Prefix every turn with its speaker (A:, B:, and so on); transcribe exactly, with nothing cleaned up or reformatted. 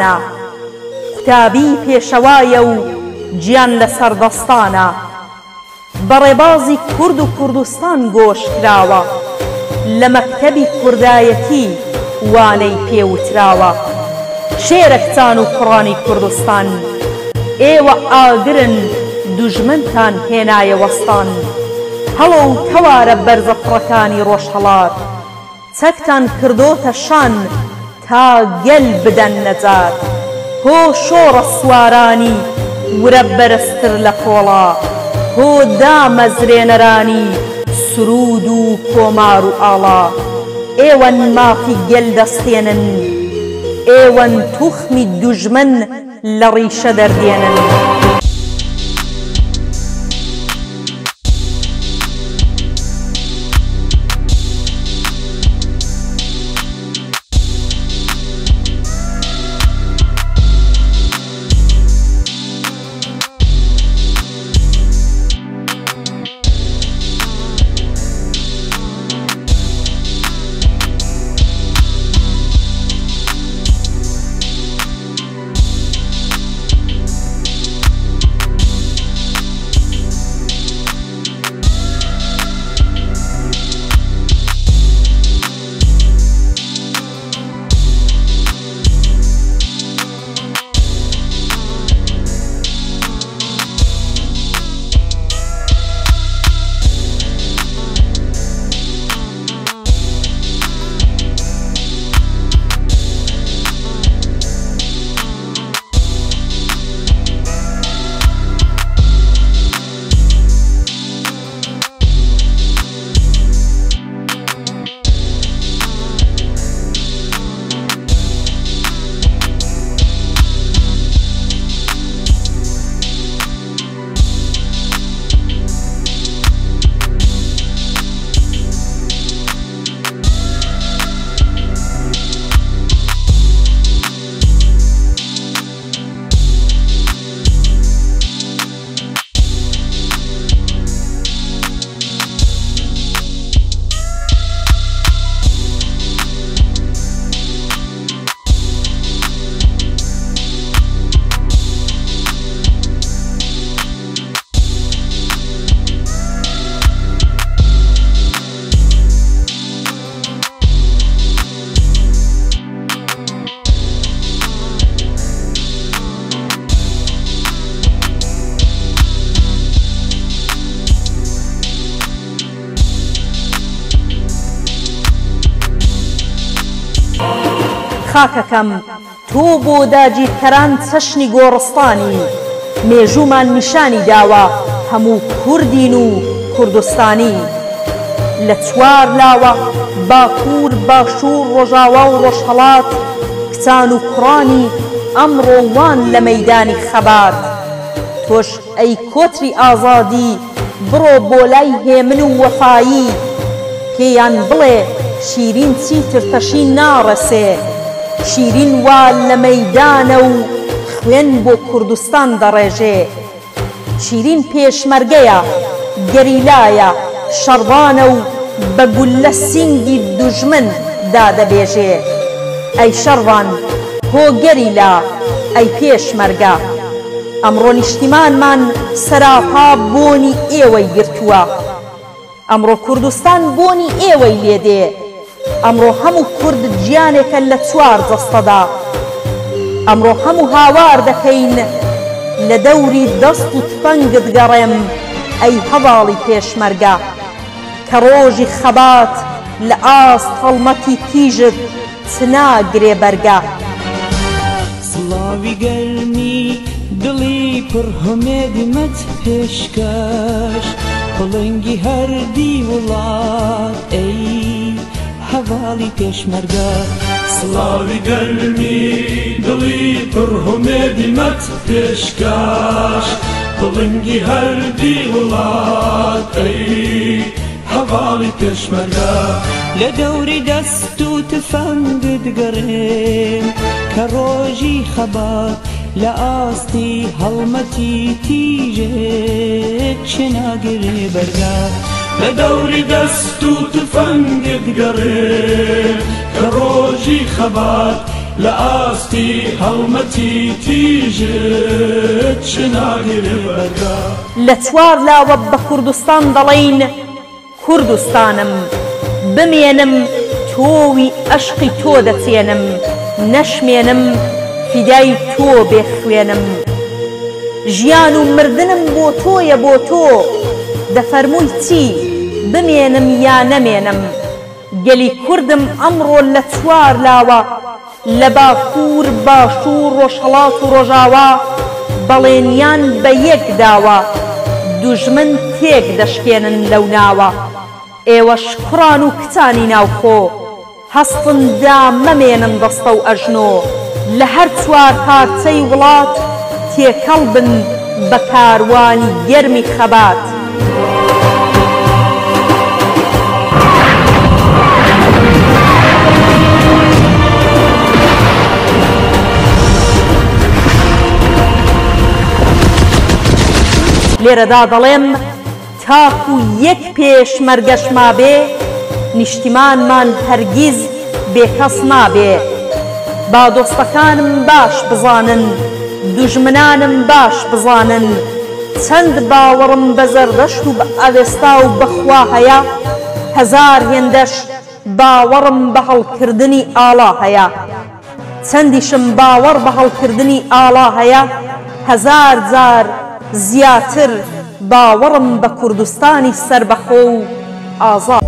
A: کوردستانە قوتابی پێشەوایە و گیان لەسەر دەستانە بەڕێبازی کورد و کوردستان گۆش کراوە لە مەکتەبی کوردایەتی وانەی پێوتراوە شێرە کچان و کوڕانی کوردستان ئێوە ئاگرن دوژمنتان هێنایە وەستان هەڵە و تەوارە بەرزە فڕەکانی ڕۆژهەڵات چەکتان کردۆتە شان تا گەل بدەن نەجات هۆ شۆڕە سوارانی ورە بەرزتر لە کۆڵا هۆ دامەزرێنەرانی سرود و کۆمار و ئاڵا ئێوەن مافی گەل دەستێنن ئێوەن توخمی دوژمن لە ڕیشە دەردێنن خاکەکەم تۆ بۆ داگیرکەران چەشنی گۆڕستانی مێژوومان نیشانی داوە هەموو کوردین و کوردستانی لە چوار لاوە باکوور باشوور ڕۆژاوا و ڕۆژهەڵات کچان و کوڕانی ئەمڕۆ وان لە مەیدانی خەبات تۆش ئەی کۆتری ئازادی بڕۆ بۆ لای هێمن و وەفایی پێیان بڵێ شیرین چیتر تەشی ناڕەسێ شیرین وا لە مەیدانە و خوێن بۆ کوردستان دەڕێژێ شیرین پێشمەرگەیە گەریلایە شەڕبانە و بە گولە سینگی دوژمن دادەبێژێ ئەی شەڕبان هۆ گەریلا ئەی پێشمەرگە ئەمڕۆ نیشتیمانمان سەراپا بۆنی ئێوەی گرتووە ئەمڕۆ کوردستان بۆنی ئێوەی لێدێ ئەمڕۆ هەموو کورد گیانێکە لە چوار جەستەدا ئەمڕۆ هەموو هاوار دەکەین لە دەوری دەست و تفەنگت گەڕێم ئەی هەواڵی پێشمەرگە کە ڕۆژی خەبات لە ئاست هەڵمەتی تیژت چناگرێ بەرگە
B: سڵاوی گەرمی دڵی پڕ هەمێدمەت پێشکەش پڵنگی هەردی وڵات ئەی هەواڵی پێشمەرگە
C: سڵاوی گەرمی دڵی پڕ هەمێدمەت پێشکەش پڵنگی هەردی وڵات ئەی هەواڵی پێشمەرگە
B: لە دەوری دەست و تفەنگت گەڕێم کە ڕۆژی خەبات لە ئاستی هەڵمەتی تیژێت چێناگرێ بەرگە
C: لە دەوری دەست و تفەنگت گەڕێ کە ڕۆژی خەبات لە ئاستی هەڵمەتی تیژت چناگرێ بەرگا
A: لە چوار لاوە بە کوردستان دەڵێین کوردستانم بمێنم تۆوی عەشقی تۆ دەچێنم نەشمێنم فیدای تۆ بێخوێنم ژیان و مردنم بۆ تۆیە بۆ تۆ دەفەرمووی چی بمێنم یا نەمێنم گەلی کوردم ئەمڕۆ لە چوار لاوە لە باکوور باشوور ڕۆژهەڵات و ڕۆژاوا بەڵێنیان بە یەک داوە دوژمن تێک دەشکێنن لەو ناوە ئێوەش کوڕان و کچانی ناوخۆ هەستندا مەمێنن دەستە و ئەژنۆ لە هەر چوار پارچەی وڵات تێکەڵ بن بە کاروانی گەرمی خەبات لێرەدا دەڵێم تاکو یەک پێشمەرگەشما بێ نیشتیمانمان هەرگیز بێکەس نابێ با دۆستەکانم باش بزانن دوژمنانم باش بزانن چەند باوەڕم بە زەردەشت و بە ئاوێستا و بەخوا هەیە هەزار هێندەش باوەڕم بە هەڵکردنی ئاڵا هەیە چەندیشم باوەڕ بە هەڵکردنی ئاڵا هەیە هەزار جار زیاتر باوەڕم بە کوردستانی سەربەخۆ و ئازاد